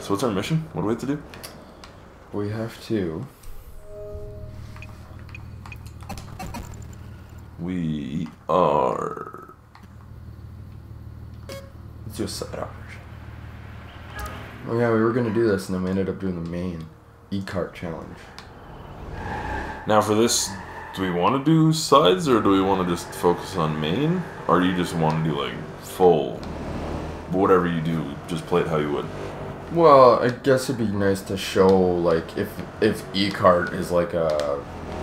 So what's our mission? What do we have to do? We have to... We are... Let's do a side operation. Oh yeah, we were going to do this, and then we ended up doing the main e-cart challenge. Now for this, do we want to do sides, or do we want to just focus on main? Or do you just want to do, like, full... Whatever you do, just play it how you would? Well, I guess it'd be nice to show, like, if e-cart is, like, a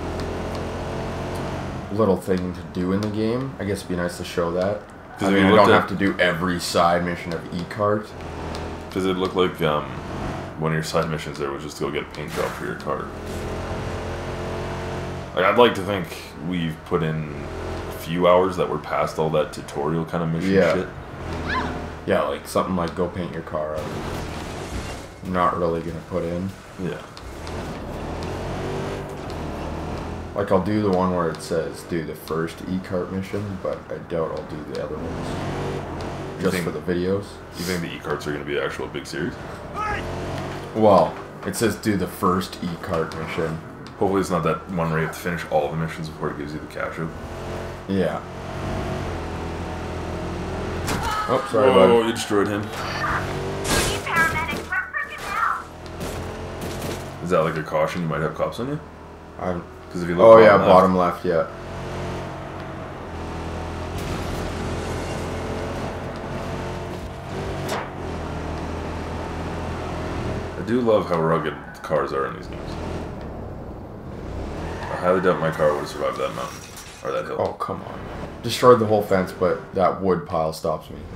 little thing to do in the game. I guess it'd be nice to show that. I mean, I don't have to do every side mission of e-cart. Because it looked like one of your side missions there was just to go get a paint job for your car. Like, I'd like to think we've put in a few hours that were past all that tutorial kind of mission shit. Yeah, like something like go paint your car. I'm not really gonna put in. Yeah. Like, I'll do the one where it says do the first e-cart mission, but I doubt I'll do the other ones. Just for the videos. You think the e-carts are going to be the actual big series? Well, it says do the first e-cart mission. Hopefully it's not that one where you have to finish all the missions before it gives you the cash out. Yeah. Oh, sorry, Whoa, bud. you destroyed him. Is that like a caution? You might have cops on you? Because if you look bottom left, yeah. I do love how rugged cars are in these games. I highly doubt my car would have survived that mountain. Or that hill. Oh, come on. Destroyed the whole fence, but that wood pile stops me.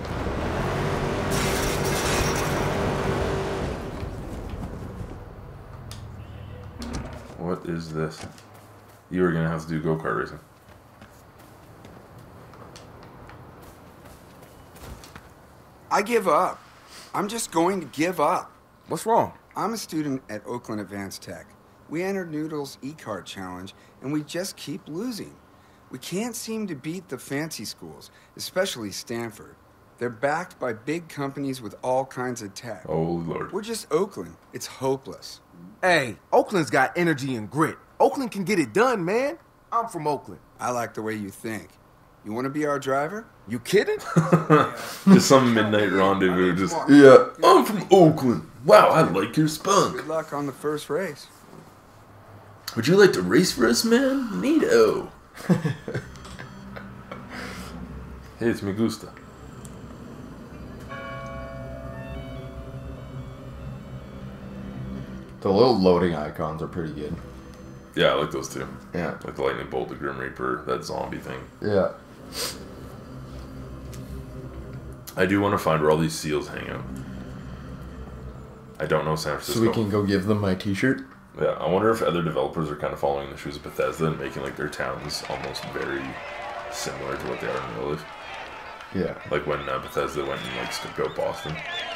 What is this? You are going to have to do go-kart racing. I give up. I'm just going to give up. What's wrong? I'm a student at Oakland Advanced Tech. We entered Noodle's e-cart challenge, and we just keep losing. We can't seem to beat the fancy schools, especially Stanford. They're backed by big companies with all kinds of tech. Oh, Lord. We're just Oakland. It's hopeless. Hey, Oakland's got energy and grit. Oakland can get it done, man. I'm from Oakland. I like the way you think. You want to be our driver? You kidding? Just some midnight rendezvous. Just Yeah. I'm from Oakland. Wow, I like your spunk. Good luck on the first race. Would you like to race for us, man? Neato. Hey, it's me gusta. The little loading icons are pretty good. Yeah, I like those two. Yeah. Like the Lightning Bolt, the Grim Reaper, that zombie thing. Yeah. I do want to find where all these seals hang out. I don't know San Francisco. So we can go give them my t-shirt? Yeah, I wonder if other developers are kind of following in the shoes of Bethesda and making like their towns almost very similar to what they are in real life. Yeah. Like when Bethesda went and like scoped out Boston.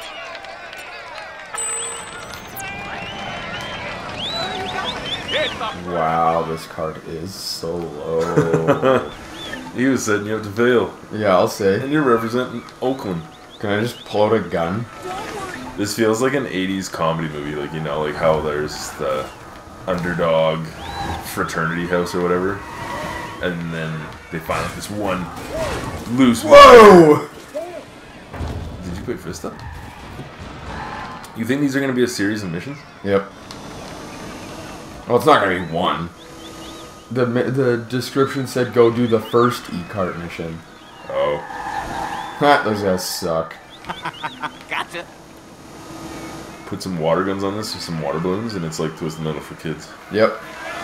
Wow, this card is so low. He was setting you up to fail. Yeah, I'll say. And you're representing Oakland. Can I just pull out a gun? This feels like an 80s comedy movie, like, you know, like how there's the underdog fraternity house or whatever. And then they find this one loose... Whoa! Did you quit Vista? You think these are going to be a series of missions? Yep. Well, it's not going to be one. The description said go do the first e-cart mission. Oh. Ha, those guys suck. Gotcha. Put some water guns on this with some water balloons, and it's like Twisted Metal for kids. Yep.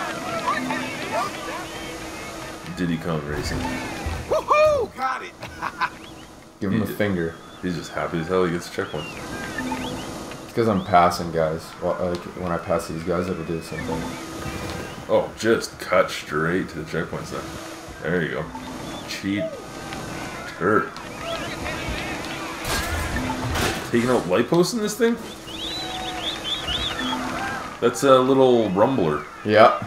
Diddy Kong Racing. Woohoo! Got it. Give him a finger. He's just happy as hell he gets a checkpoint. It's because I'm passing guys. Well, like when I pass these guys, it'll do the same thing. Oh, just cut straight to the checkpoints then. There you go. Cheat. Turd. Taking out light posts in this thing? That's a little rumbler. Yeah.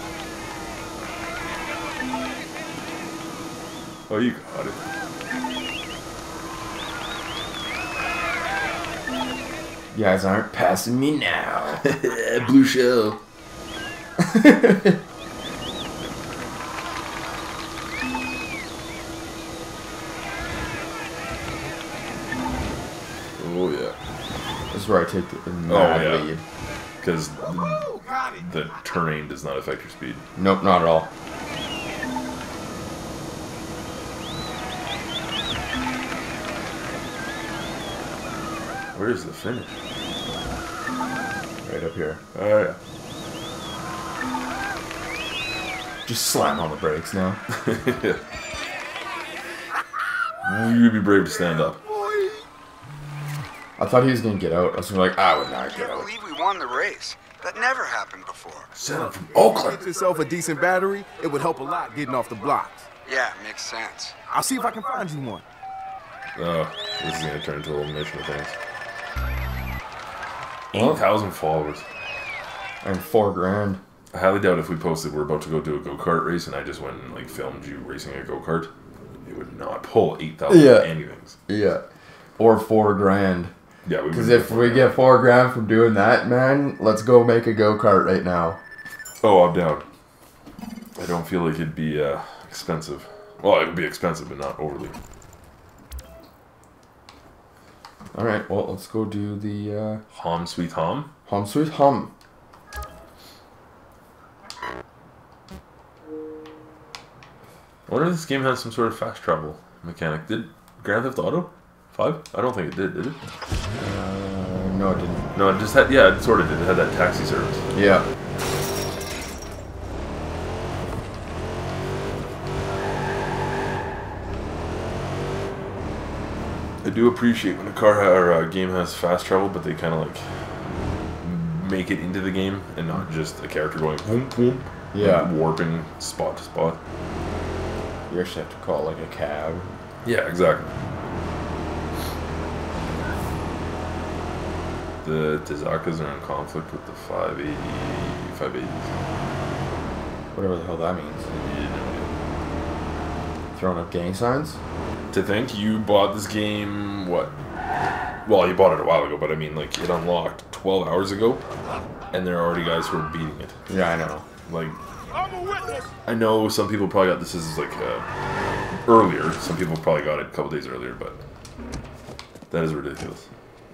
Oh, you got it. You guys aren't passing me now. Blue shell. Oh yeah. This is where I take the mad lead. Because the terrain does not affect your speed. Nope, not at all. Where's the finish? Right up here. Oh yeah. Just slam on the brakes now. You'd be brave to stand up. I thought he was gonna get out. I was like, I would not I get can't out. believe we won the race. That never happened before. Set up from Oakland. Get yourself a decent battery. It would help a lot getting off the blocks. Yeah, makes sense. I'll see if I can find you one. Oh, this is gonna turn into a little mission of things. 8,000 followers. And $4 grand. I highly doubt if we posted we're about to go do a go-kart race and I just went and like filmed you racing a go-kart, it would not pull 8,000 anythings. Yeah. Or $4 grand. Yeah, because if we get $4 grand from doing that, man, let's go make a go-kart right now. Oh, I'm down. I don't feel like it'd be expensive. Well, it would be expensive, but not overly. All right, well, let's go do the Haum Sweet Haum. Haum Sweet Haum. I wonder if this game has some sort of fast travel mechanic. Did Grand Theft Auto 5? I don't think it did it? No, it didn't. No, it just had, yeah, it sort of did. It had that taxi service. Yeah. I do appreciate when a car or a game has fast travel, but they kind of like make it into the game and not just a character going boom boom. Yeah. Like warping spot to spot. You actually have to call like a cab. Yeah, exactly. The Tizakas are in conflict with the 580s. Whatever the hell that means. Throwing up gang signs? To think you bought this game, what? Well, you bought it a while ago, but I mean, like, it unlocked 12 hours ago, and there are already guys who are beating it. Yeah, I know. Like, I know some people probably got this as, like, earlier. Some people probably got it a couple days earlier, but that is ridiculous.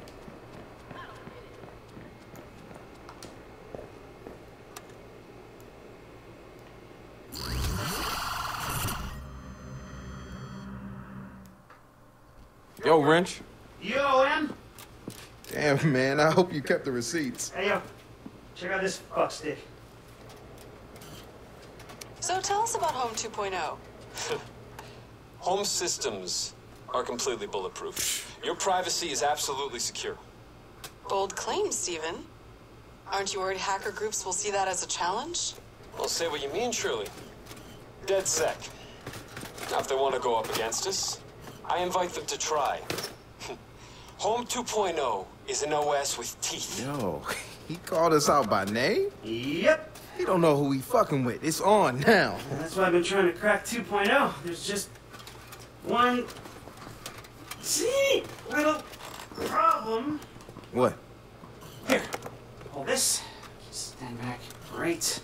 Yo, Wrench. Yo, M. Damn, man, I hope you kept the receipts. Hey, yo. Check out this fuckstick. So tell us about Home 2.0. Home systems are completely bulletproof. Your privacy is absolutely secure. Bold claim, Steven. Aren't you worried hacker groups will see that as a challenge? Well, say what you mean, Shirley. Dead sec. Now, if they want to go up against us, I invite them to try. Home 2.0 is an OS with teeth. Yo, he called us out by name? Yep. He don't know who he fucking with. It's on now. That's why I've been trying to crack 2.0. There's just one little problem. What? Here, hold this. Just stand back. Right.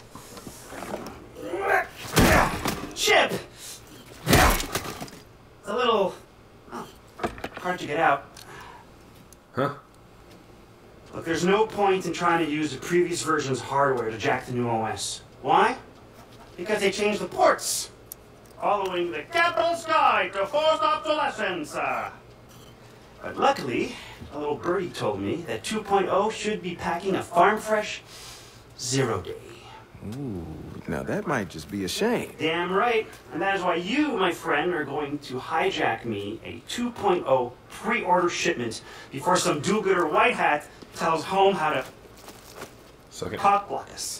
Chip! It's a little hard to get out. Huh? Look, there's no point in trying to use the previous version's hardware to jack the new OS. Why? Because they changed the ports. Following the capital sky to forced obsolescence. But luckily, a little birdie told me that 2.0 should be packing a farm-fresh 0-day. Ooh, now that might just be a shame. Damn right. And that is why you, my friend, are going to hijack me a 2.0 pre-order shipment before some do-gooder white hat tells Haum how to cock block us.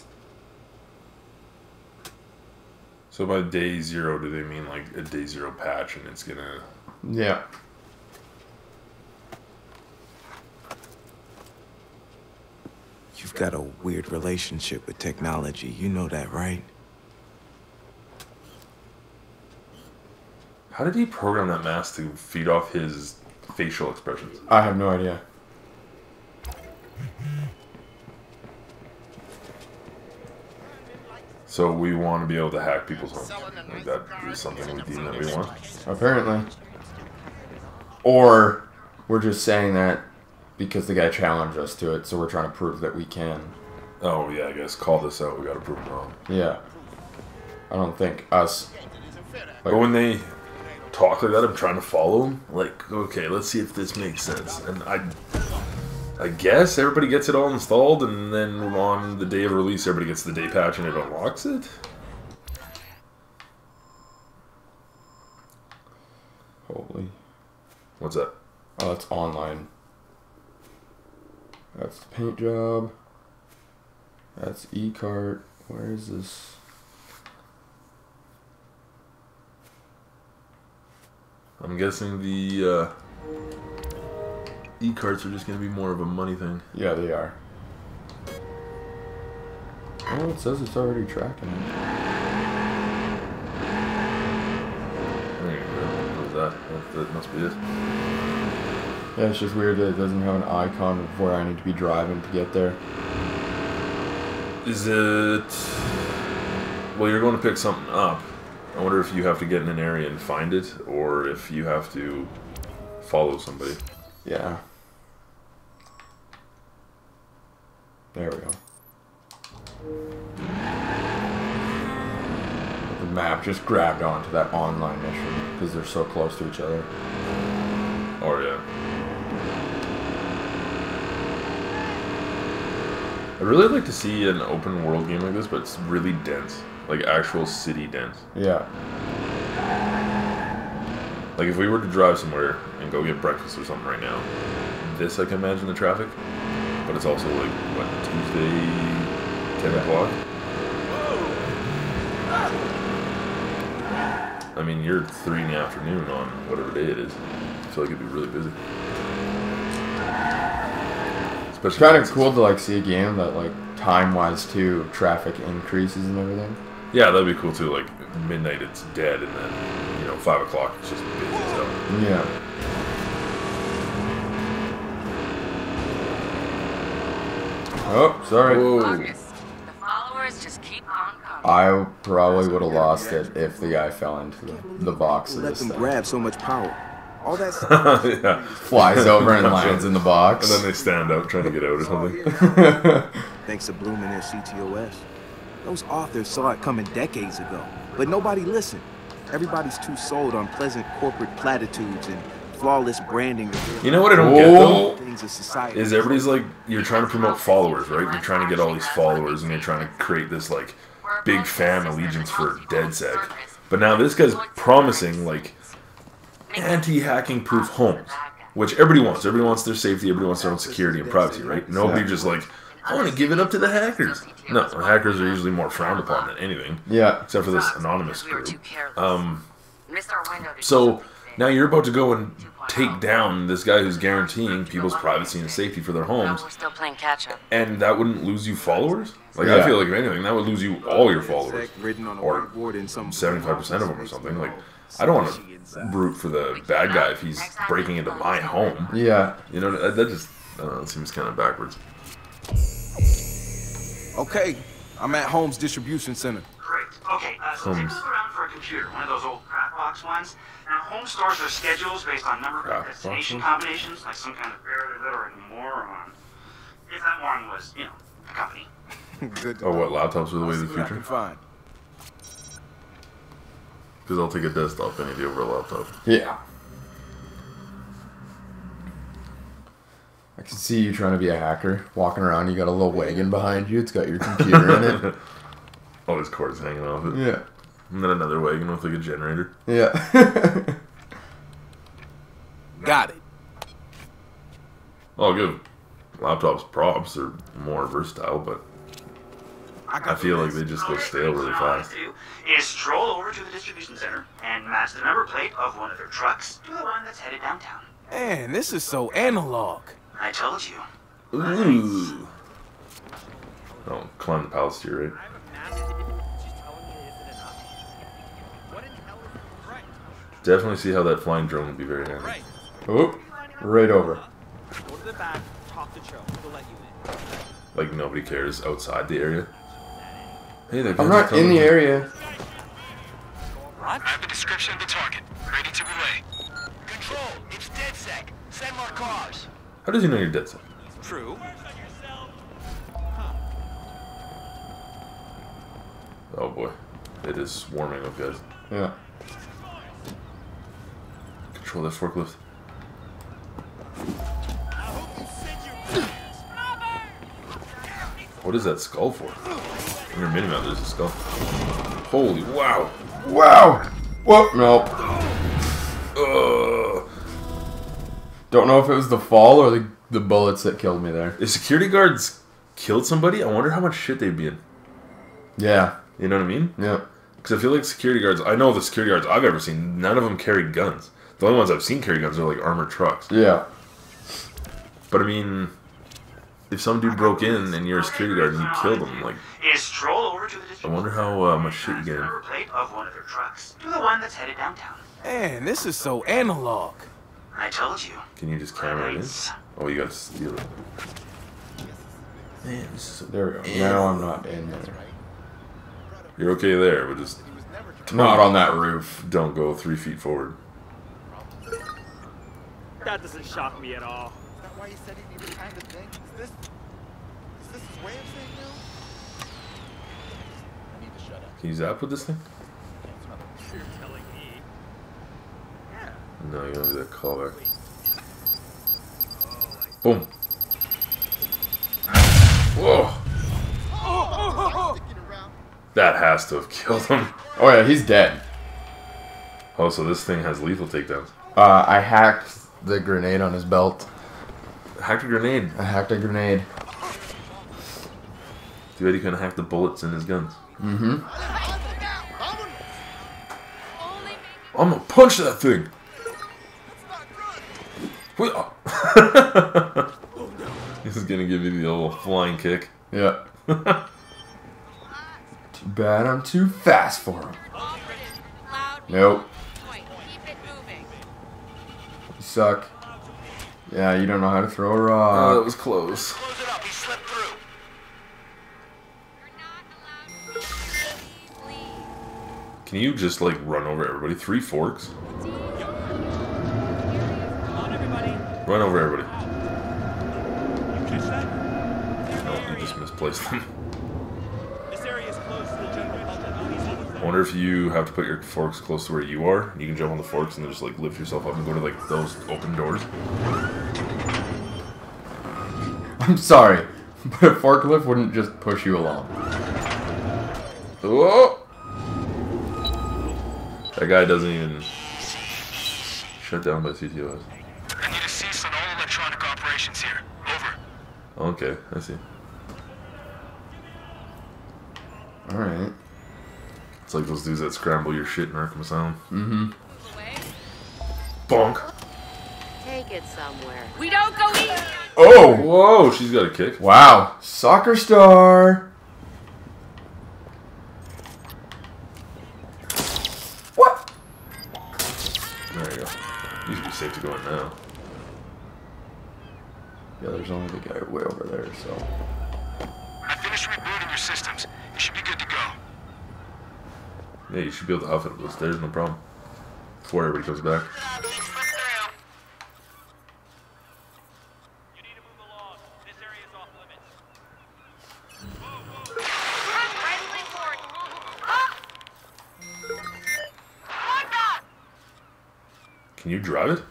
So by day 0, do they mean like a day 0 patch and it's gonna... Yeah. You've got a weird relationship with technology. You know that, right? How did he program that mask to feed off his facial expressions? I have no idea. So we want to be able to hack people's homes. Like that is something we deem that we want. Apparently. Or we're just saying that because the guy challenged us to it, so we're trying to prove that we can. Oh yeah, I guess call this out. We got to prove it wrong. Yeah. I don't think us. But when they talk like that, I'm trying to follow them. Like, okay, let's see if this makes sense. And I guess everybody gets it all installed, and then on the day of release, everybody gets the day patch and it unlocks it. Holy. What's that? Oh, that's online. That's the paint job. That's e-cart. Where is this? I'm guessing the e-carts are just going to be more of a money thing. Yeah, they are. Oh, it says it's already tracking it. There you go. What is that? That must be it. Yeah, it's just weird that it doesn't have an icon of where I need to be driving to get there. Is it... Well, you're going to pick something up. I wonder if you have to get in an area and find it, or if you have to follow somebody. Yeah. There we go. The map just grabbed onto that online mission because they're so close to each other. Oh, yeah. I'd really like to see an open world game like this, but it's really dense. Like actual city dense. Yeah. Like if we were to drive somewhere and go get breakfast or something right now, this I can imagine the traffic. But it's also like, what, Tuesday, 10 o'clock? I mean, you're 3 in the afternoon on whatever day it is. I feel like it'd be really busy. It's kind of cool to like see a game that like time-wise too, traffic increases and everything. Yeah, that'd be cool too. Like midnight, it's dead, and then 5 o'clock, it's just busy as hell. Yeah. Oh, sorry. Whoa. The followers just keep on coming. I probably would have lost it if the guy fell into the box of Let this them thing. grab so much power. All that Yeah. Flies over and lands in the box. And then they stand up trying to get out or something. thanks to Bloom and their CTOS. Those authors saw it coming decades ago, but nobody listened. Everybody's too sold on pleasant corporate platitudes and flawless branding. You know what I don't get though? Things of society. Is everybody's like, you're trying to promote followers, right? You're trying to get all these followers and you're trying to create this like big fan allegiance for DedSec. But now this guy's promising like anti-hacking proof homes, which everybody wants. Everybody wants their safety, everybody wants their own security and privacy, right? Nobody just like, I want to give it up to the hackers. No, hackers are usually more frowned upon than anything. Yeah. Except for this anonymous group. So now you're about to go and take down this guy who's guaranteeing people's privacy and safety for their homes. We're still playing catch up. And that wouldn't lose you followers? Like, Yeah. I feel like if anything, that would lose you all your followers. Written on a Or whiteboard in some 75% of them or something. Like, I don't want to root for the bad guy if he's breaking into my home. Yeah. You know, that just, I don't know, it seems kind of backwards. Okay, I'm at Haum's distribution center. Great. Okay, so take a Haum's. look around for a computer, one of those old crap box ones. Now, Home stores their schedules based on number Crap of box destination ones? combinations, like some kind of very literate moron. If that moron was, a company. Good. Oh, what, laptops are the way of the See what I can future? find. Because I'll take a desktop any day over a laptop. Yeah. I can see you trying to be a hacker. Walking around, you got a little wagon behind you. It's got your computer in it. All his cords hanging off it. Yeah. And then another wagon with like a generator. Yeah. Got it. I'll give laptops props. They're more versatile, but I feel like they just go stale really fast. Do is stroll over to the distribution center and match the number plate of one of their trucks to the one that's headed downtown. Man, this is so analog. I told you. Ooh. Oh, climb the palace tier, right? Definitely see how that flying drone would be very handy. Oh, right over. Go to the back, talk to Joe. He'll let you in. Like nobody cares outside the area. Hey, that I'm not in the area. I have the description of the target. Ready to relay. Control, it's DedSec. Send more cars. How does he know you're dead, sir? True. Oh boy. It is swarming with guys. Yeah. Control that forklift. What is that skull for? In your minimap, there's a skull. Holy wow. Wow! Whoa, no. Don't know if it was the fall or the bullets that killed me there. If security guards killed somebody, I wonder how much shit they'd be in. Yeah. You know what I mean? Yeah. Because I feel like security guards, I know the security guards I've ever seen, none of them carried guns. The only ones I've seen carry guns are like armored trucks. Yeah. But I mean, if some dude broke in and you're a security guard and you killed him, like, Stroll over to the I wonder how much shit you get in. number plate of one of their trucks to the one that's headed downtown. Man, this is so analog. I told you. Can you just camera it in? Oh, you gotta steal it. Man, this is so... There we go. Now I'm not in there. You're okay there, but just... Not on that roof. Don't go 3 feet forward. That doesn't shock me at all. Is that why he said he needed time to think? Is this his way of saying no? I need to shut up. Can you zap with this thing? You're telling me. No, you don't do that callback. Boom. Whoa. That has to have killed him. Oh yeah, he's dead. Oh, so this thing has lethal takedowns. I hacked the grenade on his belt. Hacked a grenade. I hacked a grenade. Too bad you couldn't hack the bullets in his guns. Mm-hmm. I'm gonna punch that thing. He's gonna give you the old flying kick. Yeah. Too bad I'm too fast for him. Nope. You suck. Yeah, you don't know how to throw a rock. Oh, that was close. Close it up. He slipped through. Can you just like run over everybody? 3 forks? Run over everybody. No, you just misplaced them. I wonder if you have to put your forks close to where you are. You can jump on the forks and then just like lift yourself up and go to like those open doors. I'm sorry, but a forklift wouldn't just push you along. Oh! That guy doesn't even shut down by CTOS. I need a cease on all electronic operations here. Over. Okay, I see. Alright. It's like those dudes that scramble your shit in Arkham Asylum. Mm-hmm. Bonk. Take it somewhere. We don't go easy. Oh! Whoa, she's got a kick. Wow. Soccer star. What? There you go. You should be safe to go in now. Yeah, there's only the guy way over there, so. I finished rebooting your systems. You should be good to go. Yeah, you should be able to outfit those stairs, no problem. Before everybody comes back. Can you drive it?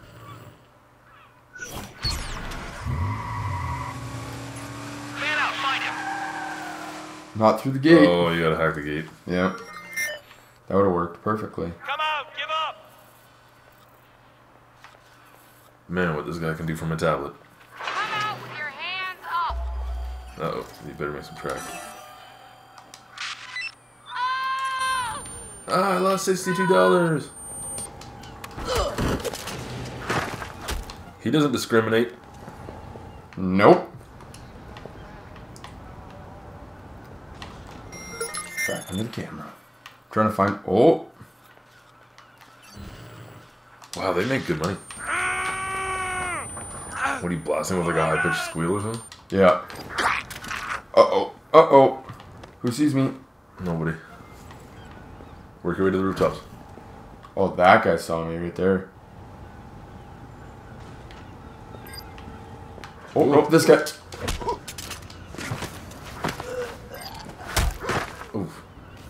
Not through the gate. Oh, you gotta hack the gate. Yep. That would have worked perfectly. Come out, give up. Man, what this guy can do from a tablet. Come out with your hands up. Uh-oh, you better make some track. Ah, I lost $62. He doesn't discriminate. Nope. Back into the camera. Trying to find. Oh. Wow, they make good money. What are you blasting with like a high pitched squeal or something? Yeah. Uh oh. Uh oh. Who sees me? Nobody. Work your way to the rooftops. Oh, that guy saw me right there. Oh, oh, this guy. Oof.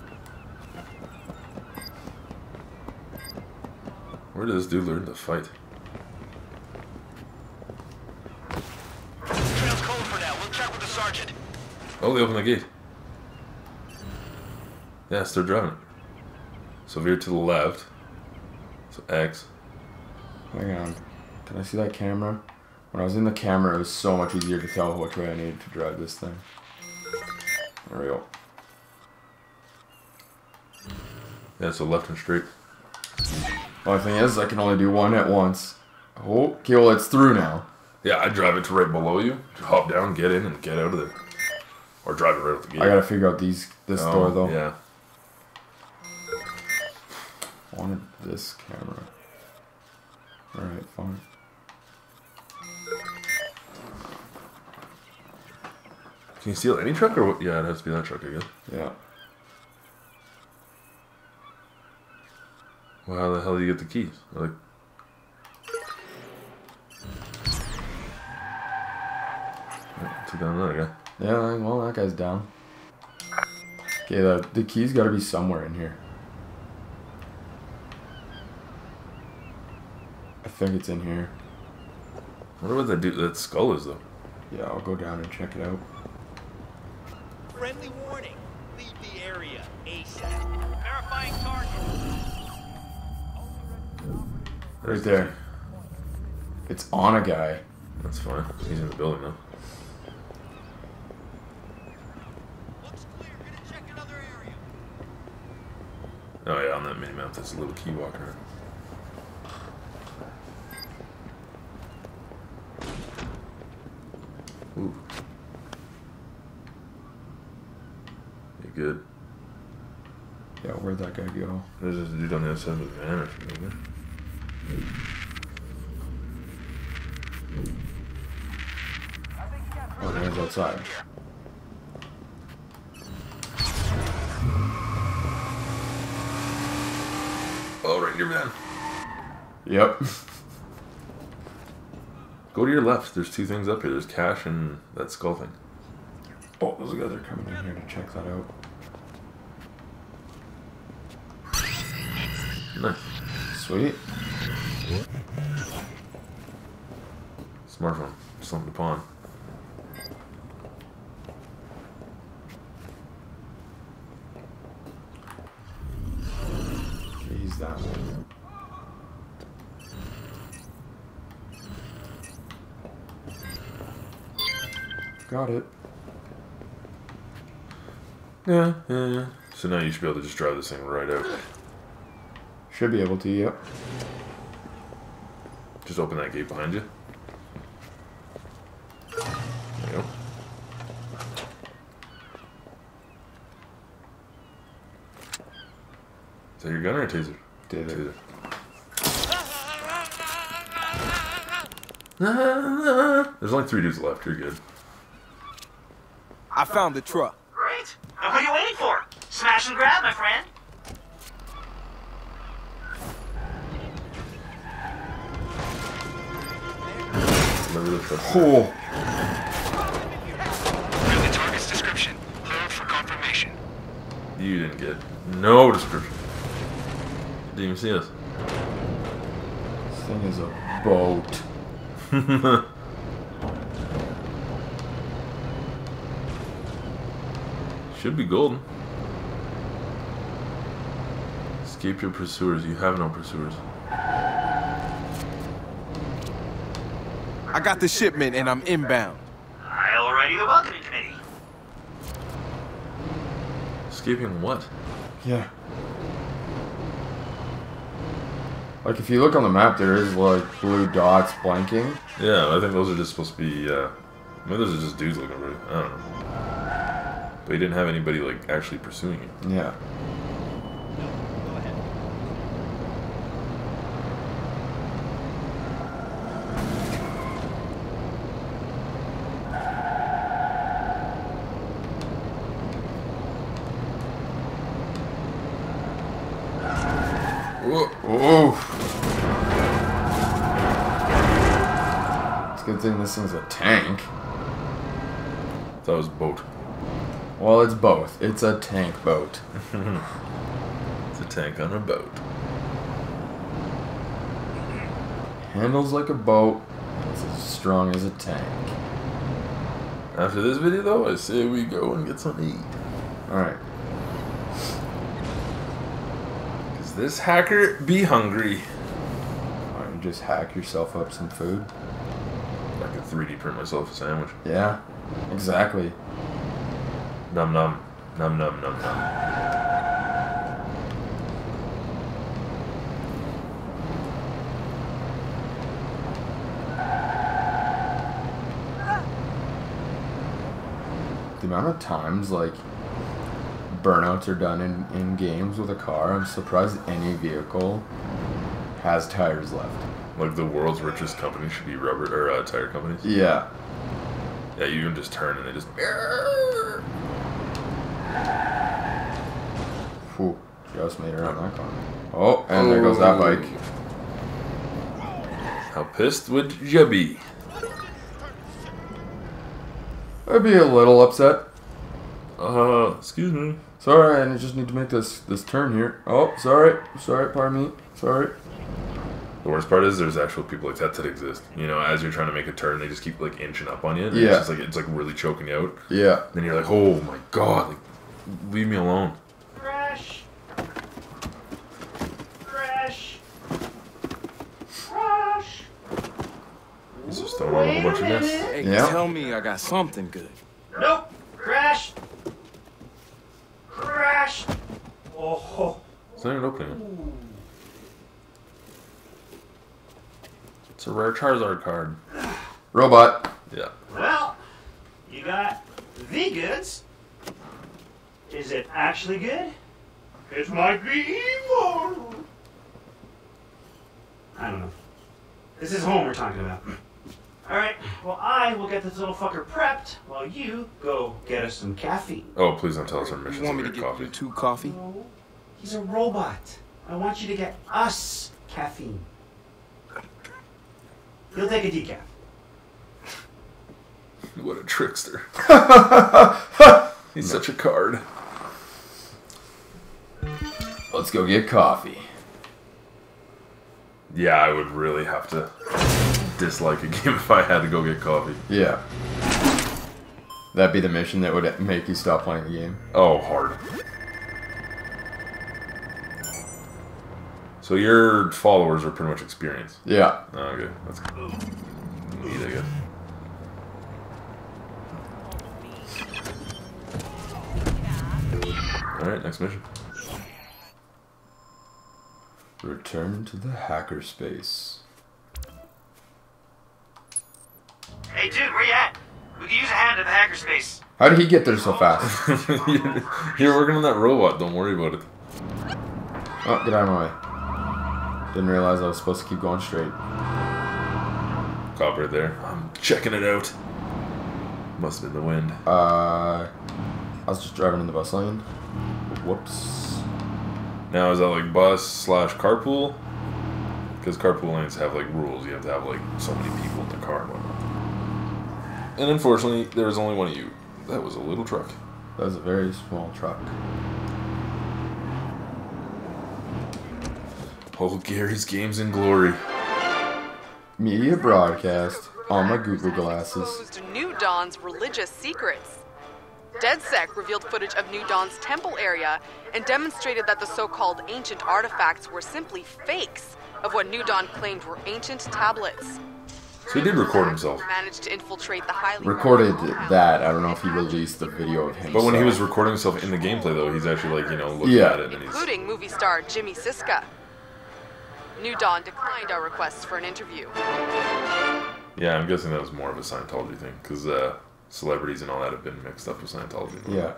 Where did this dude learn to fight? Trail's cold for now. We'll check with the sergeant. Oh, they opened the gate. Yeah, start driving it. So veer to the left. So X. Hang on. Can I see that camera? When I was in the camera, it was so much easier to tell which way I needed to drive this thing. There we go. Yeah, so left and straight. Only thing is, I can only do one at once. Oh, okay, well, it's through now. Yeah, I drive it to right below you. Hop down, get in, and get out of there. Or drive it right out the gate. I gotta figure out this door, though. Yeah. I wanted this camera. Alright, fine. Can you steal any truck or what? Yeah, it has to be that truck, I guess. Yeah. Well, how the hell do you get the keys? Like, took down another guy. Yeah, well, that guy's down. Okay, the key's gotta be somewhere in here. I think it's in here. I wonder what that skull is, though. Yeah, I'll go down and check it out. Friendly warning. Leave the area ASAP. Verifying target. Right there. It's on a guy. That's fine. He's in the building now. Looks clear. Gonna check another area. Oh yeah, on that mini map, there's a little key walking around. Ooh. You good? Yeah, where'd that guy go? There's this dude on the other side of the van or something. Oh, there's outside. Oh, right in your van. Yep. Go to your left. There's two things up here. There's cash and that skull thing. Oh, those guys are coming in here to check that out. Nice. Sweet. Smartphone. Something to pawn. He's that one. Got it. Yeah. So now you should be able to just drive this thing right out. Should be able to, yep. Just open that gate behind you. There you go. Is that your gun or a taser? Taser. There's only 3 dudes left. You're good. I found the truck. Great. Now what are you waiting for? Smash and grab, my friend. Remember the truck. Cool. Read the target's description. Hold for confirmation. You didn't get no description. Didn't even see us. This thing is a boat. Should be golden. Escape your pursuers. You have no pursuers. I got the shipment and I'm inbound. I'll ready the welcoming committee. Escaping what? Yeah. Like, if you look on the map, there is, like, blue dots blinking. Yeah, I think those are just supposed to be, maybe those are just dudes looking for you. I don't know. But he didn't have anybody, like, actually pursuing you. Yeah. good thing this thing's a tank. That was a boat. Well, it's both. It's a tank boat. It's a tank on a boat. Handles like a boat. It's as strong as a tank. After this video, though, I say we go and get something to eat. Alright. Because this hacker be hungry. Why don't you just hack yourself up some food? I could 3D print myself a sandwich. Yeah, exactly. Num num. Num num num num. The amount of times, like, burnouts are done in games with a car, I'm surprised any vehicle has tires left. Like the world's richest company should be rubber or tire companies. Yeah. Yeah, you can just turn and they just. Whew, just made it around that corner. Oh, and there goes that bike. How pissed would you be? I'd be a little upset. Excuse me. Sorry, I just need to make this turn here. Oh, sorry, pardon me, sorry. The worst part is there's actual people like that exist. You know, as you're trying to make a turn, they just keep like inching up on you. And Yeah. It's like really choking you out. Yeah. Then you're like, oh my god, like, leave me alone. Crash. Crash. Crash. He's just throwing on a whole bunch of mess. Hey, Yeah. tell me I got something good. Nope. Crash. Crash. Oh. It's not even opening. It's a rare Charizard card. Robot. Yeah. Well, you got the goods. Is it actually good? It might be evil. I don't know. This is Haum we're talking about. Alright, well I will get this little fucker prepped while you go get us some caffeine. Oh, please don't tell us our mission's You want me to over get coffee. you 2 coffee? No, he's a robot. I want you to get us caffeine. He'll take a decaf. What a trickster. He's such a card. Let's go get coffee. Yeah, I would really have to dislike a game if I had to go get coffee. Yeah. That'd be the mission that would make you stop playing the game. Oh, hard. So your followers are pretty much experienced. Yeah. Oh, okay, that's neat, I guess. Alright, next mission. Return to the hackerspace. Hey dude, where you at? We could use a hand at the hackerspace. How did he get there so fast? You're working on that robot, don't worry about it. Oh, get out of my way. Didn't realize I was supposed to keep going straight. Cop right there. I'm checking it out. Must have been the wind. I was just driving in the bus lane. Whoops. Now, is that like bus / carpool? Because carpool lanes have like rules. You have to have like so many people in the car and whatnot. And unfortunately, there was only one of you. That was a little truck. That was a very small truck. Oh, Gary's Games in Glory. Media broadcast on my Google glasses. Exposed New Dawn's religious secrets. DedSec revealed footage of New Dawn's temple area and demonstrated that the so-called ancient artifacts were simply fakes of what New Dawn claimed were ancient tablets. So he did record himself. Managed to infiltrate the highly Recorded that. I don't know if he released the video of himself. But when he was recording himself in the gameplay, though, he's actually like, you know, looking Yeah. at it and he's... including movie star Jimmy Siska. New Dawn declined our requests for an interview. Yeah, I'm guessing that was more of a Scientology thing, because celebrities and all that have been mixed up with Scientology. Yeah.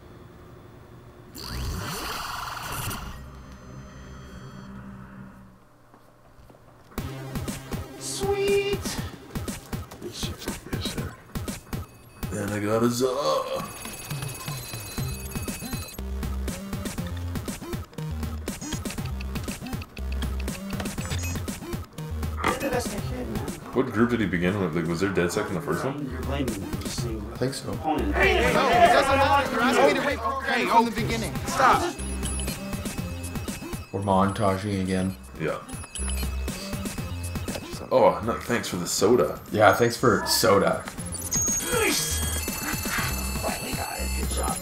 Sweet. Yes, sir. And I got a za. That's the kid. What group did he begin with? Like, was there DedSec in the first one? You're blaming me. Just saying. I think so. Opponent. No, it doesn't matter. You're asking me to wait from the beginning. Stop. We're montaging again. Yeah. Oh, no, thanks for the soda. Yeah, thanks for soda. Finally got it. Good job.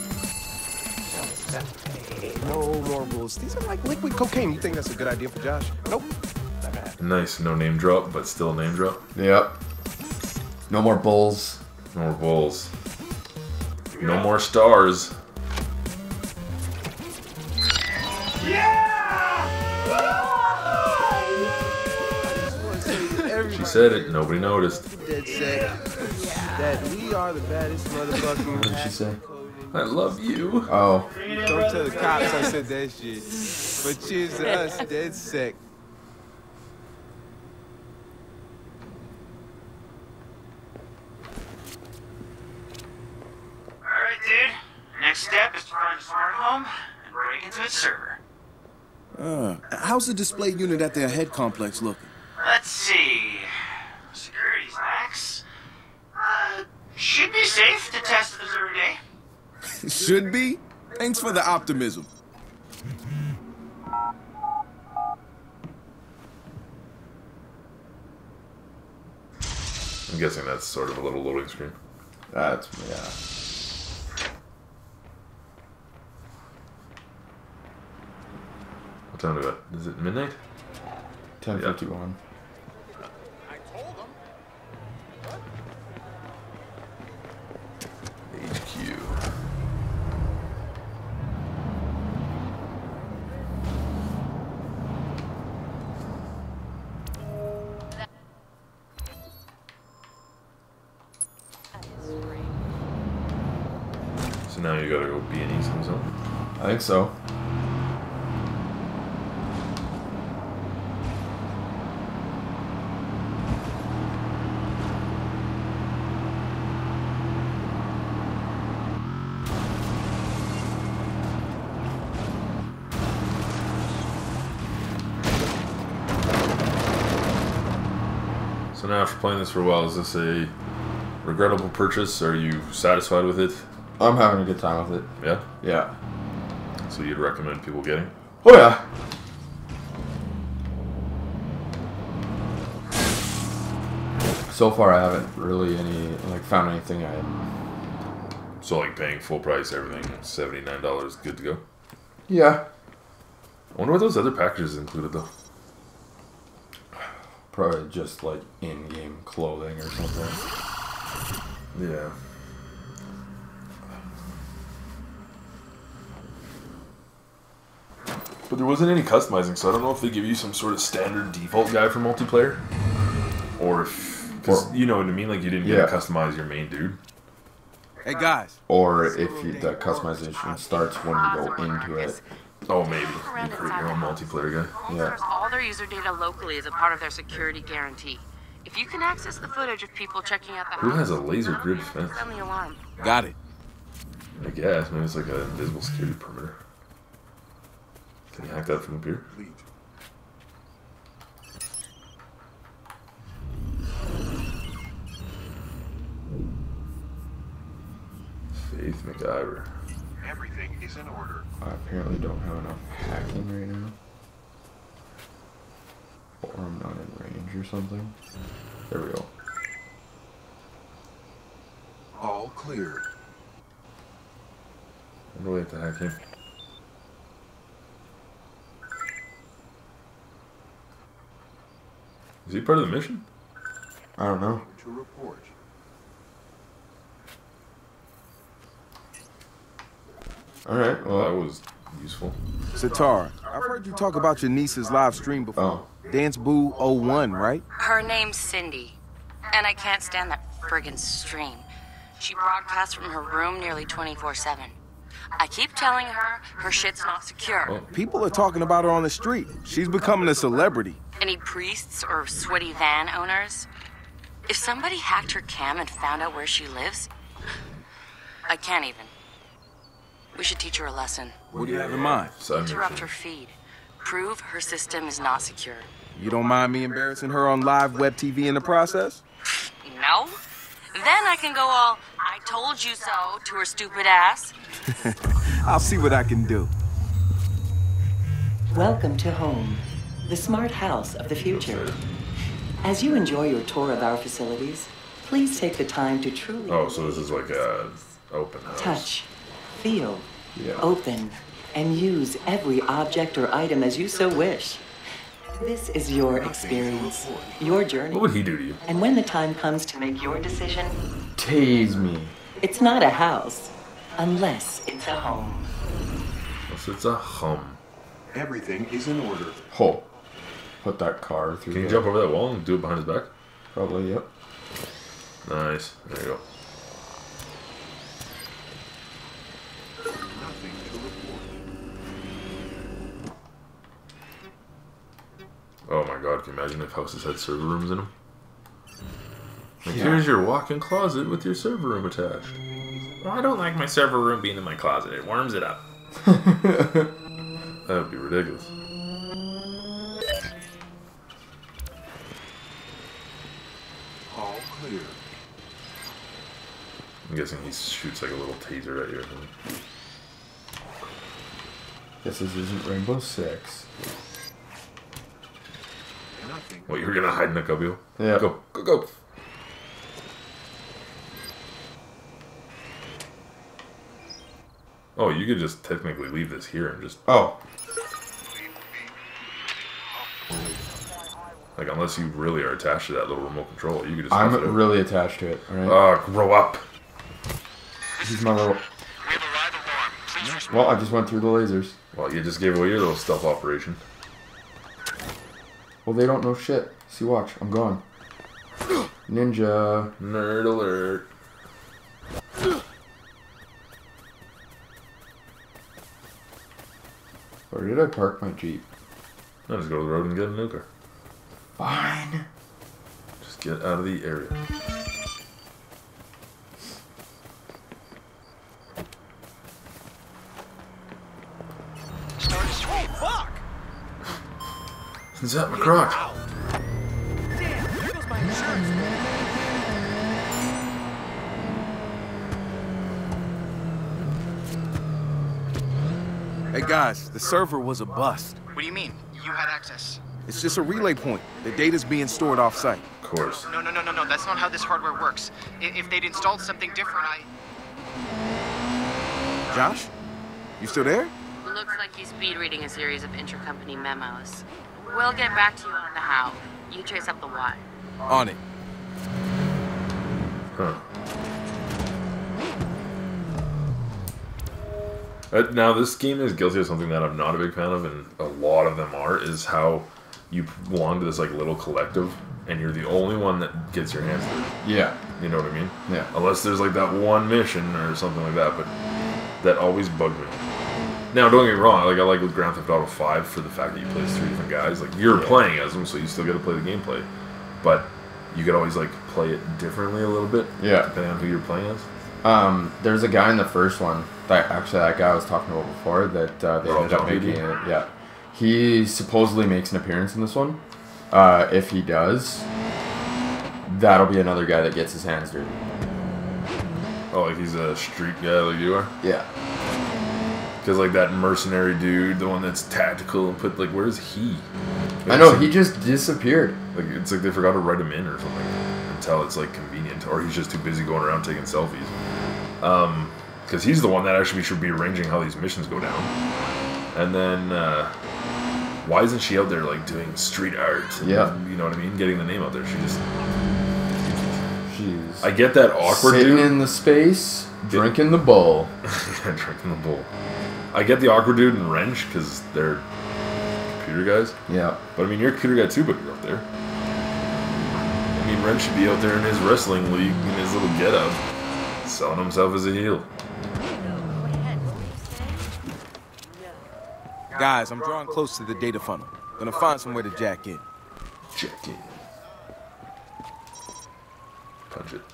No more rules. These are like liquid cocaine. You think that's a good idea for Josh? Nope. Nice, no name drop, but still name drop. Yep. No more bulls. No more bulls. No more stars. She said it, nobody noticed. That we are the baddest motherfucking. What did she say? I love you. Oh. Don't tell the cops I said that shit. But cheers to us, DedSec. Alright, dude. Next step is to find a smart home and break into its server. How's the display unit at their head complex looking? Let's see. Security's lax. Should be safe to test this every day. Should be? Thanks for the optimism. I'm guessing that's sort of a little loading screen. That's, yeah. What time is it? Is it midnight? 10:51. HQ. So now you gotta go B&E something. I think so. So now after playing this for a while, is this a regrettable purchase? Are you satisfied with it? I'm having a good time with it. Yeah? Yeah. So you'd recommend people getting? Oh yeah. So far I haven't really found anything I... So like paying full price, everything, $79, good to go? Yeah. I wonder what those other packages included though. Probably just like in-game clothing or something. Yeah. But there wasn't any customizing, so I don't know if they give you some sort of standard default guy for multiplayer. Or if... Because you know what I mean? Like you didn't get to customize your main dude. Hey guys. Or if the customization starts when you go into it. Oh, maybe. You create your own multiplayer guy. Home stores all their user data locally as a part of their security guarantee. If you can access the footage of people checking out the Who house, has a laser grid fence? sound the alarm. Got it. I guess. Maybe it's like an invisible security perimeter. Can you hack that from up here? Faith McIver. Everything is in order. I apparently don't have enough hacking right now. Or I'm not in range or something. There we go. All clear. I wonder what to hack him. Is he part of the mission? I don't know. To report. Alright, well, that was useful. Satar, I've heard you talk about your niece's live stream before. Dance Boo 01, right? Her name's Cindy, and I can't stand that friggin' stream. She broadcasts from her room nearly 24/7. I keep telling her her shit's not secure. People are talking about her on the street. She's becoming a celebrity. Any priests or sweaty van owners? If somebody hacked her cam and found out where she lives, I can't even. We should teach her a lesson. What do you have in mind? Interrupt her feed. Prove her system is not secure. You don't mind me embarrassing her on live web TV in the process? No? Then I can go all, I told you so, to her stupid ass. I'll see what I can do. Welcome to Haum, the smart house of the future. As you enjoy your tour of our facilities, please take the time to truly... Oh, so this is like a open house. Touch, feel, open, and use every object or item as you so wish. This is your experience, your journey. What would he do to you? And when the time comes to make your decision... Tase me. It's not a house, unless it's a home. Unless it's a home. Everything is in order. Oh. Put that car through. Can you jump over that wall and do it behind his back? Probably, yep. Nice. There you go. Oh my god, can you imagine if houses had server rooms in them? Like, here's your walk-in closet with your server room attached. Well, I don't like my server room being in my closet. It warms it up. That would be ridiculous. All clear. I'm guessing he shoots like a little taser at you or something. Guess this isn't Rainbow Six. What, you were gonna hide in a cubby? Yeah. Go, go, go. Oh, you could just technically leave this here and just... Oh. Like, unless you really are attached to that little remote control, you could just... I'm really attached to it, alright? Grow up. This is my little... Well, I just went through the lasers. Well, you just gave away your little stealth operation. Well, they don't know shit. See, watch. I'm gone. Ninja. Nerd alert. Where did I park my Jeep? I'll just go to the road and get a new car. Fine. Just get out of the area. Oh, fuck! Zap McCrock. Damn, there goes my insurance. Hey guys, the server was a bust. What do you mean? You had access? It's just a relay point. The data's being stored off-site. Of course. No. That's not how this hardware works. If they'd installed something different, Josh? You still there? Looks like he's speed reading a series of intercompany memos. We'll get back to you on the how. You trace up the why. On it. Huh. Now, this game is guilty of something that I'm not a big fan of, and a lot of them are, is how you belong to this like little collective, and you're the only one that gets your hands dirty. Yeah. You know what I mean? Yeah. Unless there's like that one mission or something like that, but that always bugged me. Now, don't get me wrong, like I like with Grand Theft Auto 5 for the fact that you play as 3 different guys. Like, you're playing as them, so you still get to play the gameplay. But you could always like play it differently a little bit, depending on who you're playing as. There's a guy in the first one that guy I was talking about before that they ended up making it. Yeah, he supposedly makes an appearance in this one. If he does, that'll be another guy that gets his hands dirty. Oh, like he's a street guy like you are? Yeah. Because like that mercenary dude, the one that's tactical and put like, where's he? I know, he just disappeared. Like it's like they forgot to write him in or something until it's like convenient, or he's just too busy going around taking selfies. Because he's the one that actually should be arranging how these missions go down. And then why isn't she out there like doing street art? And, you know what I mean? Getting the name out there. She just. She's. I get that awkward sitting dude in the space, drinking the bowl. Yeah, drinking the bowl. I get the awkward dude and Wrench because they're computer guys. Yeah. But I mean, you're a computer guy too, but you're up there. I mean, Wrench should be out there in his wrestling league in his little get-up, selling himself as a heel. Guys, I'm drawing close to the data funnel. Gonna find somewhere to jack in. Jack in. Punch it.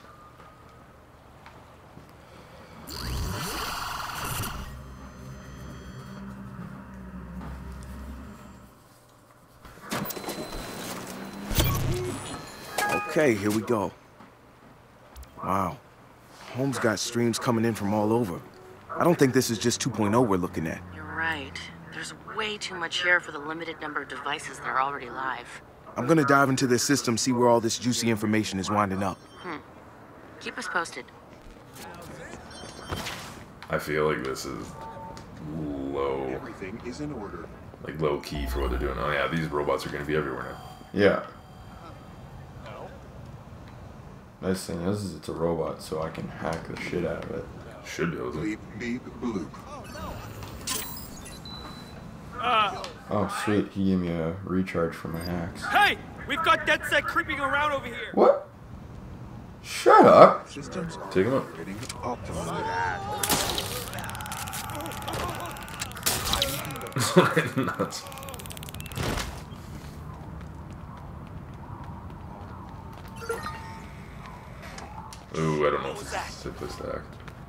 Okay, here we go. Wow. Haum's got streams coming in from all over. I don't think this is just 2.0 we're looking at. You're right. There's way too much here for the limited number of devices that are already live. I'm gonna dive into this system, see where all this juicy information is winding up. Keep us posted. I feel like this is low. Everything is in order. Like low key for what they're doing. Oh yeah, these robots are gonna be everywhere now. Yeah. Nice thing is it's a robot, so I can hack the shit out of it. Should be able to. Beep, beep, bloop. Oh, sweet. He gave me a recharge for my hacks. Hey! We've got DedSec creeping around over here! What? Shut up. Systems take him up. Getting optimized. Nuts. Ooh, I don't know if this is a safe place to act.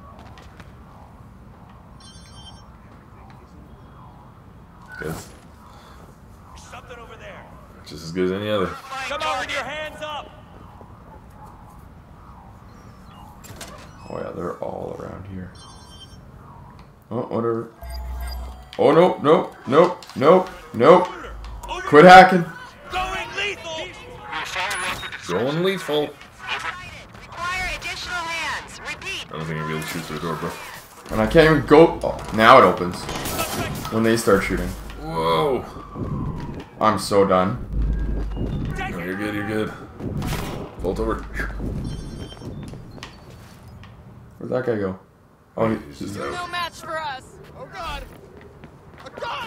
Good. Something over there. Just as good as any other. Come on with your hands up! Oh yeah, they're all around here. Oh, whatever. Oh, nope, nope, nope, nope, nope. Quit hacking. Going lethal! Going lethal. Require additional hands. Repeat. I don't think I'll be able to shoot through the door, bro. And I can't even go. Oh, now it opens. When they start shooting. Whoa. I'm so done. No, you're good, you're good. Bolt over. Where'd that guy go? Oh, he's just out. No match for us. Oh God! A gun!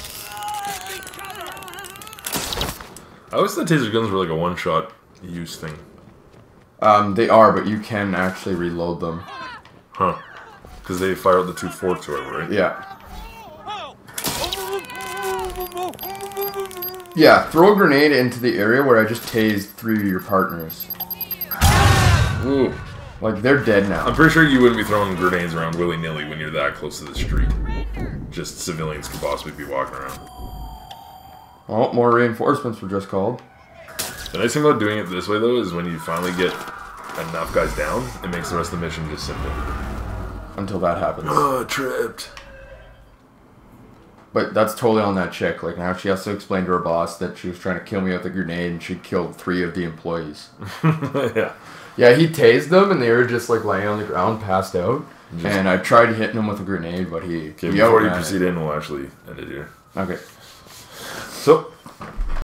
I always thought taser guns were like a one-shot use thing. They are, but you can actually reload them. Huh. Because they fire out the two forks or whatever, right? Yeah. Yeah, throw a grenade into the area where I just tased 3 of your partners. Ooh. Like, they're dead now. I'm pretty sure you wouldn't be throwing grenades around willy-nilly when you're that close to the street. Just civilians could possibly be walking around. Oh, more reinforcements were just called. The nice thing about doing it this way, though, is when you finally get enough guys down, it makes the rest of the mission just simple. Until that happens. Oh, tripped. But that's totally on that chick. Like, now she has to explain to her boss that she was trying to kill me with a grenade and she killed 3 of the employees. Yeah. Yeah, he tased them and they were just, like, laying on the ground, passed out. And I tried hitting him with a grenade, but he before you proceed in, we'll actually end it here. Okay. So,